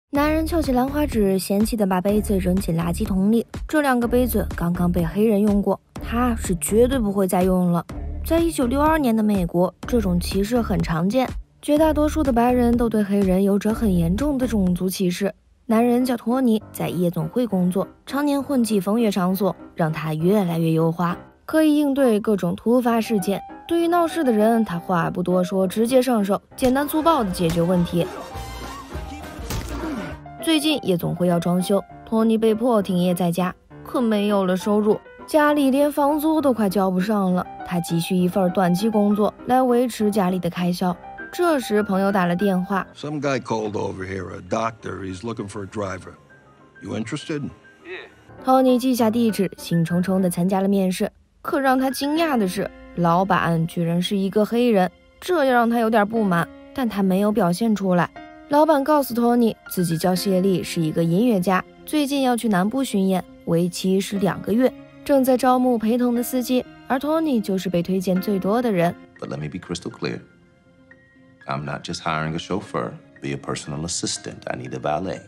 男人翘起兰花指，嫌弃的把杯子扔进垃圾桶里。这2个杯子刚刚被黑人用过，他是绝对不会再用了。在1962年的美国，这种歧视很常见，绝大多数的白人都对黑人有着很严重的种族歧视。男人叫托尼，在夜总会工作，常年混迹风月场所，让他越来越油滑，可以应对各种突发事件。对于闹事的人，他话不多说，直接上手，简单粗暴地解决问题。最近夜总会要装修，托尼被迫停业在家，可没有了收入，家里连房租都快交不上了。他急需一份短期工作来维持家里的开销。这时朋友打了电话 Some guy called over here, a doctor. He's looking for a driver. You interested? Yeah. 托尼记下地址，兴冲冲地参加了面试。可让他惊讶的是，老板居然是一个黑人，这也让他有点不满，但他没有表现出来。老板告诉托尼，自己叫谢利，是一个音乐家，最近要去南部巡演，为期是2个月，正在招募陪同的司机，而托尼就是被推荐最多的人。 But let me be crystal clear. I'm not just hiring a chauffeur, be a personal assistant. I need a valet.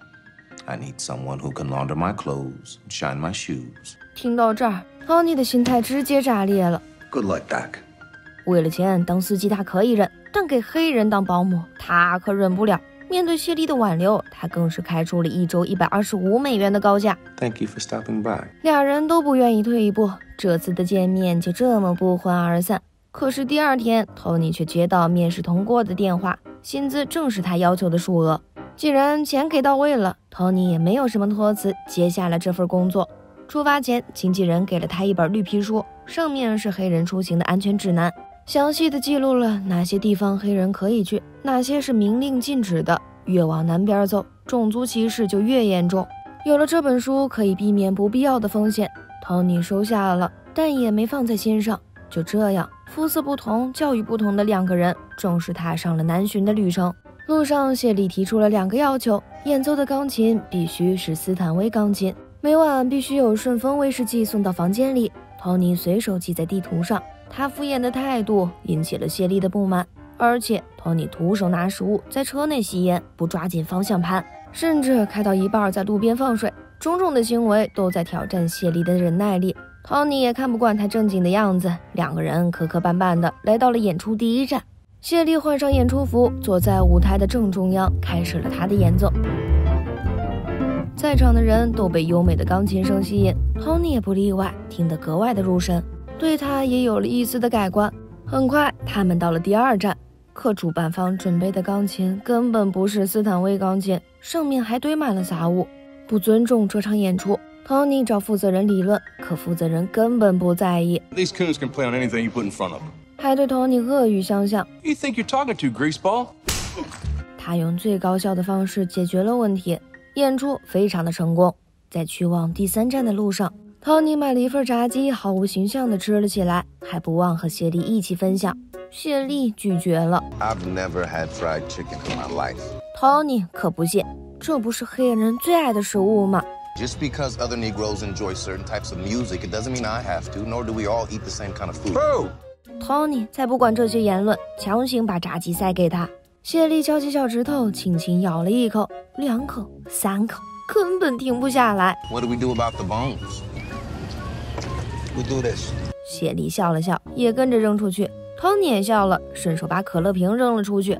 I need someone who can launder my clothes, shine my shoes. 听到这儿，托尼的心态直接炸裂了。 Good luck, Doc. 为了钱当司机他可以忍，但给黑人当保姆他可忍不了。面对谢利的挽留，他更是开出了1周125美元的高价。 Thank you for stopping by. 俩人都不愿意退一步，这次的见面就这么不欢而散。可是第2天，托尼却接到面试通过的电话，薪资正是他要求的数额。既然钱给到位了，托尼也没有什么托辞，接下了这份工作。出发前，经纪人给了他一本绿皮书，上面是黑人出行的安全指南，详细的记录了哪些地方黑人可以去，哪些是明令禁止的。越往南边走，种族歧视就越严重。有了这本书，可以避免不必要的风险。托尼收下了，但也没放在心上。就这样，肤色不同、教育不同的2个人正式踏上了南巡的旅程。路上，谢利提出了2个要求：演奏的钢琴必须是斯坦威钢琴，每晚必须有顺丰威士忌送到房间里。托尼随手记在地图上，他敷衍的态度引起了谢利的不满。而且，托尼徒手拿食物，在车内吸烟，不抓紧方向盘，甚至开到一半在路边放水，种种的行为都在挑战谢利的忍耐力。托尼也看不惯他正经的样子，2个人磕磕绊绊的来到了演出第1站。谢利换上演出服，坐在舞台的正中央，开始了他的演奏。在场的人都被优美的钢琴声吸引，托尼也不例外，听得格外的入神，对他也有了一丝的改观。很快，他们到了第2站，可主办方准备的钢琴根本不是斯坦威钢琴，上面还堆满了杂物，不尊重这场演出。托尼找负责人理论，可负责人根本不在意。 These coons can play on anything you put in front of them. 还对托尼恶语相向。 Who you think you're talking to, greaseball? 他用最高效的方式解决了问题，演出非常的成功。在去往第3站的路上，托尼买了一份炸鸡，毫无形象的吃了起来，还不忘和谢利一起分享。谢利拒绝了。 I've never had fried chicken in my life. 托尼可不信，这不是黑人最爱的食物吗？ Just because other Negroes enjoy certain types of music, it doesn't mean I have to, nor do we all eat the same kind of food. Bro! 托尼才不管这些言论，强行把炸鸡塞给他。谢利翘起小指头，轻轻咬了1口、2口、3口，根本停不下来。 What do we do about the bones? We do this. 谢利笑了笑，也跟着扔出去。托尼也笑了，顺手把可乐瓶扔了出去。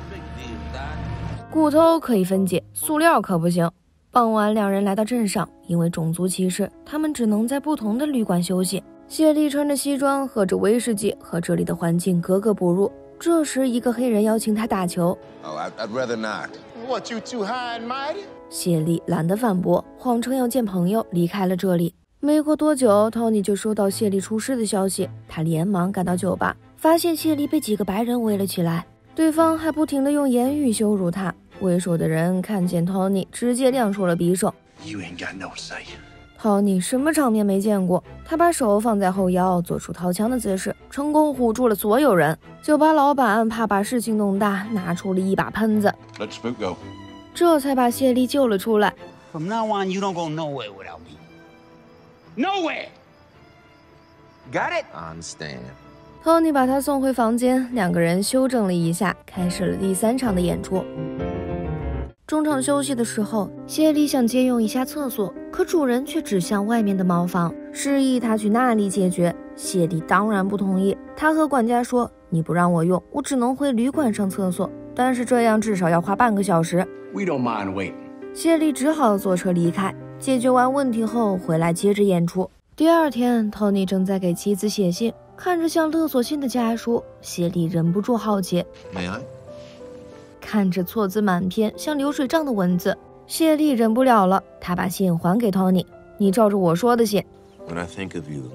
骨头可以分解，塑料可不行。傍晚，2人来到镇上，因为种族歧视，他们只能在不同的旅馆休息。谢利穿着西装，喝着威士忌，和这里的环境格格不入。这时，一个黑人邀请他打球。 Oh, I'd rather not. What, you too high and mighty? 谢利懒得反驳，谎称要见朋友，离开了这里。没过多久，托尼就收到谢利出事的消息，他连忙赶到酒吧，发现谢利被几个白人围了起来，对方还不停地用言语羞辱他。为首的人看见托尼，直接亮出了匕首。 You ain't got no say. 托尼什么场面没见过？他把手放在后腰，做出掏枪的姿势，成功唬住了所有人。酒吧老板怕把事情弄大，拿出了一把喷子， Let the spook go. 这才把谢利救了出来。 From now on, you don't go nowhere without me. Nowhere! Got it? I understand. 托尼把他送回房间，2个人休整了一下，开始了第3场的演出。 中场休息的时候，谢莉想借用一下厕所，可主人却指向外面的茅房，示意他去那里解决。谢莉当然不同意，他和管家说：“你不让我用，我只能回旅馆上厕所，但是这样至少要花半个小时。” We don't mind waiting. 谢莉只好坐车离开。解决完问题后，回来接着演出。第二天，托尼正在给妻子写信，看着像勒索信的家书，谢莉忍不住好奇。 May I? 看着错字满篇像流水账的文字，谢莉忍不了了，她把信还给托尼：“你照着我说的写。” When I think of you,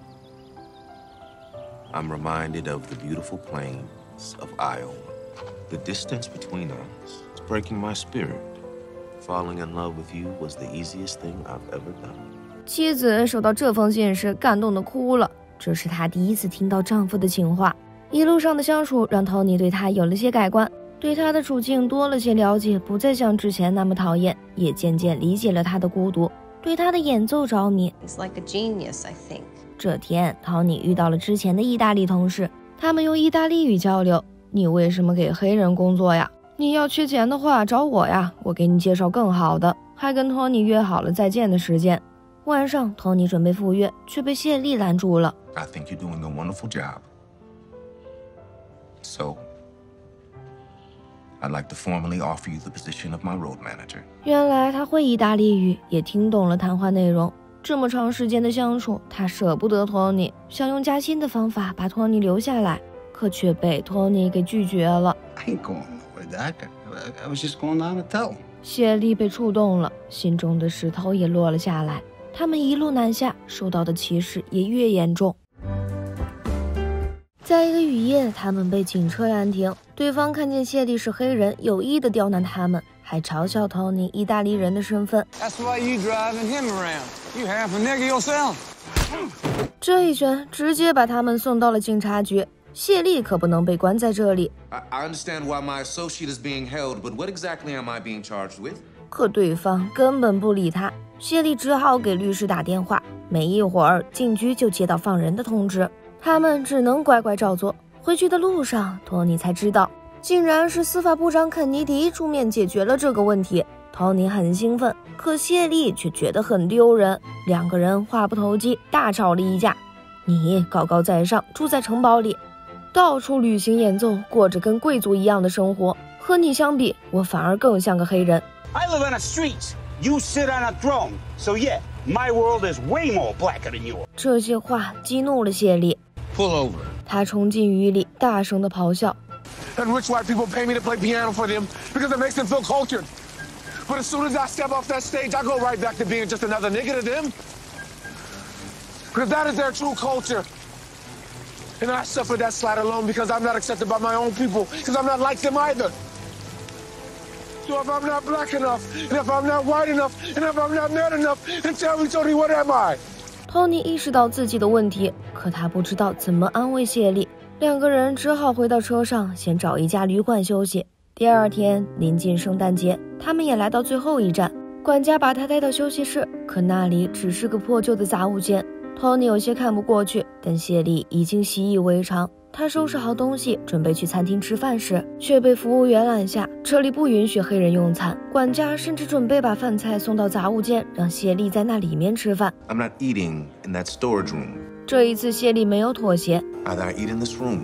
I'm reminded of the beautiful plains of Iowa. The distance between us is breaking my spirit. Falling in love with you was the easiest thing I've ever done. 妻子收到这封信时感动得哭了，这是她第一次听到丈夫的情话。一路上的相处让托尼对她有了些改观，对她的处境多了些了解，不再像之前那么讨厌，也渐渐理解了她的孤独，对她的演奏着迷。 He's like a genius, I think. 这天，托尼遇到了之前的意大利同事，他们用意大利语交流：“你为什么给黑人工作呀？你要缺钱的话找我呀，我给你介绍更好的。”还跟托尼约好了再见的时间。晚上，托尼准备赴约，却被谢莉拦住了。 I think you're doing a wonderful job. So, I'd like to formally offer you the position of my road manager. 原来他会意大利语，也听懂了谈话内容。这么长时间的相处，他舍不得托尼，想用加薪的方法把托尼留下来，可却被托尼给拒绝了。 I ain't going nowhere, Doc. I was just going down to tell him. 谢莉被触动了，心中的石头也落了下来。他们一路南下，受到的歧视也越严重。在一个雨夜，他们被警车拦停，对方看见谢莉是黑人，有意的刁难他们，还嘲笑托尼意大利人的身份。 That's why you driving him around. You half a nigger yourself. 这一拳直接把他们送到了警察局。谢莉可不能被关在这里。 I understand why my associate is being held, but what exactly am I being charged with? 可对方根本不理他，谢莉只好给律师打电话。没一会儿，警局就接到放人的通知，他们只能乖乖照做。回去的路上，托尼才知道，竟然是司法部长肯尼迪出面解决了这个问题。托尼很兴奋，可谢莉却觉得很丢人。两个人话不投机，大吵了一架。你高高在上，住在城堡里，到处旅行演奏，过着跟贵族一样的生活。和你相比，我反而更像个黑人。 I live on the streets. You sit on a throne. So yeah, my world is way more blacker than yours. 这些话激怒了谢莉， Pull over. 她冲进雨里，大声地咆哮。 And rich white people pay me to play piano for them because it makes them feel cultured. But as soon as I step off that stage, I go right back to being just another nigga to them. Because that is their true culture. And I suffer that slight alone because I'm not accepted by my own people, because I'm not like them either. So if I'm not black enough, and if I'm not white enough, and if I'm not man enough, then tell me, Tony, what am I? 托尼意识到自己的问题，可他不知道怎么安慰谢莉。两个人只好回到车上，先找一家旅馆休息。第二天临近圣诞节，他们也来到最后一站。管家把他带到休息室，可那里只是个破旧的杂物间。托尼有些看不过去，但谢莉已经习以为常。他收拾好东西，准备去餐厅吃饭时，却被服务员拦下。这里不允许黑人用餐。管家甚至准备把饭菜送到杂物间，让谢莉在那里面吃饭。 I'm not eating in that storage room. 这一次，谢莉没有妥协。 Either I eat in this room,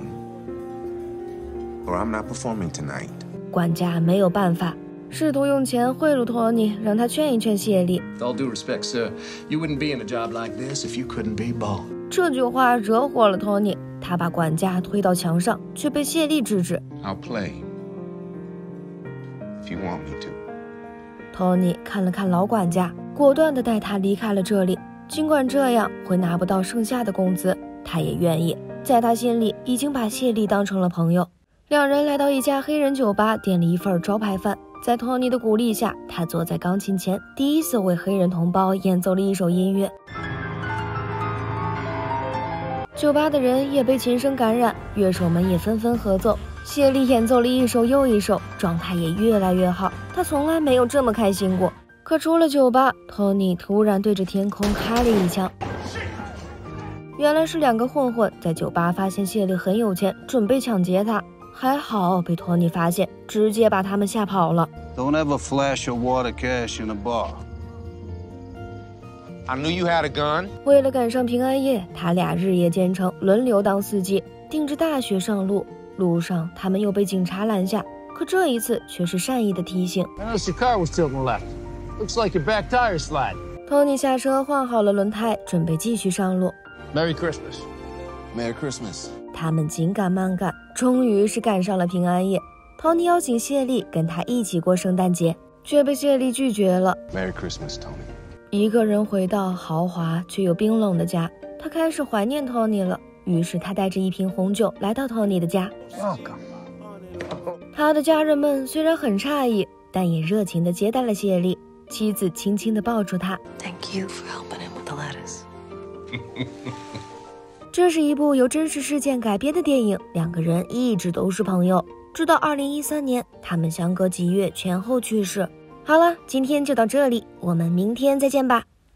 or I'm not performing tonight. 管家没有办法，试图用钱贿赂托尼，让他劝一劝谢莉。 With all due respect, sir, you wouldn't be in a job like this if you couldn't be bald. 这句话惹火了托尼，他把管家推到墙上，却被谢莉制止。 I'll play if you want me to. 托尼看了看老管家，果断地带他离开了这里。尽管这样会拿不到剩下的工资，他也愿意。在他心里，已经把谢莉当成了朋友。两人来到一家黑人酒吧，点了一份招牌饭。在托尼的鼓励下，他坐在钢琴前，第一次为黑人同胞演奏了一首音乐。酒吧的人也被琴声感染，乐手们也纷纷合奏。谢莉演奏了一首又一首，状态也越来越好。他从来没有这么开心过。可出了酒吧，托尼突然对着天空开了一枪。原来是两个混混在酒吧发现谢莉很有钱，准备抢劫她。还好被托尼发现，直接把他们吓跑了。 Don't ever flash your water cash in a bar. I knew you had a gun. 为了赶上平安夜，他俩日夜兼程，轮流当司机，顶着大雪上路。路上，他们又被警察拦下，可这一次却是善意的提醒。 I noticed your car was tilting left. Looks like your back tire slide. Tony 下车换好了轮胎，准备继续上路。 Merry Christmas. Merry Christmas. 他们紧赶慢赶，终于是赶上了平安夜。Tony 邀请谢丽跟他一起过圣诞节，却被谢丽拒绝了。 Merry Christmas, Tony. 一个人回到豪华却又冰冷的家，他开始怀念 Tony 了。于是他带着一瓶红酒来到 Tony 的家。他的家人们虽然很诧异，但也热情地接待了谢丽。妻子轻轻地抱住他。 Thank you for helping him with the lettuce. 这是一部由真实事件改编的电影，两个人一直都是朋友，直到2013年，他们相隔几月前后去世。好了，今天就到这里，我们明天再见吧。